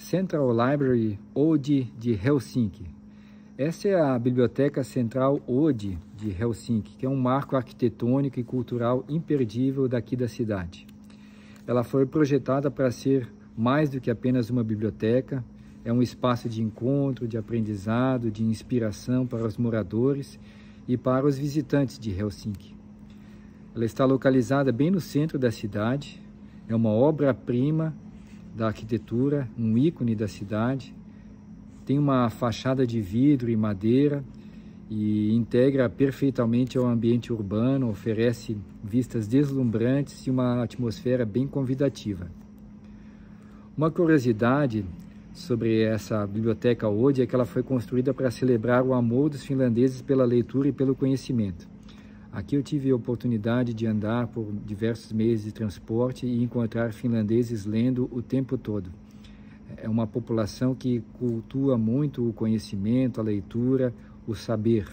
Central Library Oodi de Helsinki. Essa é a Biblioteca Central Oodi de Helsinki, que é um marco arquitetônico e cultural imperdível daqui da cidade. Ela foi projetada para ser mais do que apenas uma biblioteca, é um espaço de encontro, de aprendizado, de inspiração para os moradores e para os visitantes de Helsinki. Ela está localizada bem no centro da cidade, é uma obra-prima da arquitetura, um ícone da cidade, tem uma fachada de vidro e madeira e integra perfeitamente ao ambiente urbano, oferece vistas deslumbrantes e uma atmosfera bem convidativa. Uma curiosidade sobre essa biblioteca Oodi é que ela foi construída para celebrar o amor dos finlandeses pela leitura e pelo conhecimento. Aqui eu tive a oportunidade de andar por diversos meios de transporte e encontrar finlandeses lendo o tempo todo. É uma população que cultua muito o conhecimento, a leitura, o saber.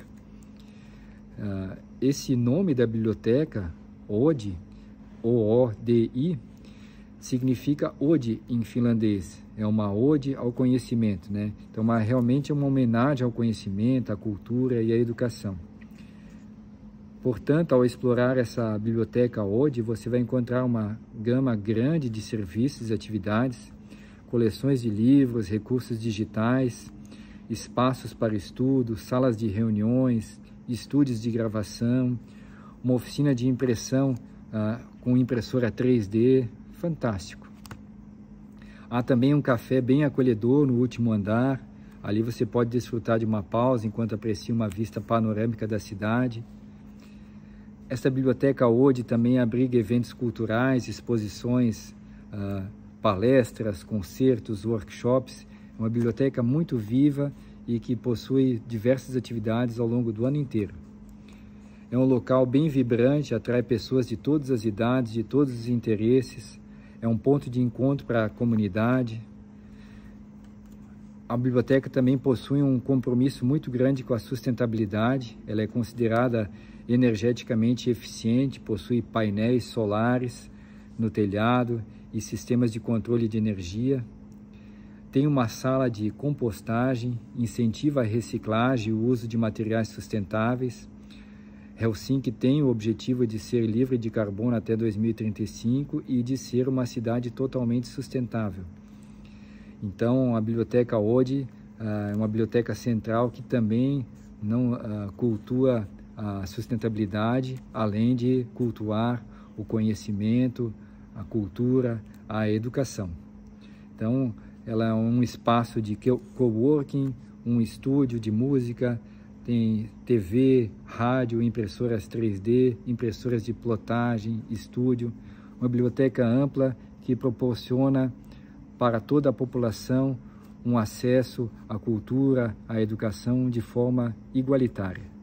Esse nome da biblioteca, Oodi, O-O-D-I, significa ode em finlandês. É uma ode ao conhecimento, né? Então, realmente é uma homenagem ao conhecimento, à cultura e à educação. Portanto, ao explorar essa biblioteca Oodi, você vai encontrar uma gama grande de serviços e atividades, coleções de livros, recursos digitais, espaços para estudo, salas de reuniões, estúdios de gravação, uma oficina de impressão com impressora 3D, fantástico. Há também um café bem acolhedor no último andar, ali você pode desfrutar de uma pausa enquanto aprecia uma vista panorâmica da cidade. Esta biblioteca Oodi também abriga eventos culturais, exposições, palestras, concertos, workshops. É uma biblioteca muito viva e que possui diversas atividades ao longo do ano inteiro. É um local bem vibrante, atrai pessoas de todas as idades, de todos os interesses. É um ponto de encontro para a comunidade. A biblioteca também possui um compromisso muito grande com a sustentabilidade. Ela é considerada energeticamente eficiente, possui painéis solares no telhado e sistemas de controle de energia. Tem uma sala de compostagem, incentiva a reciclagem e o uso de materiais sustentáveis. Helsinki tem o objetivo de ser livre de carbono até 2035 e de ser uma cidade totalmente sustentável. Então, a Biblioteca Oodi é uma biblioteca central que também não cultua a sustentabilidade, além de cultuar o conhecimento, a cultura, a educação. Então, ela é um espaço de coworking, um estúdio de música, tem TV, rádio, impressoras 3D, impressoras de plotagem, estúdio, uma biblioteca ampla que proporciona para toda a população um acesso à cultura, à educação de forma igualitária.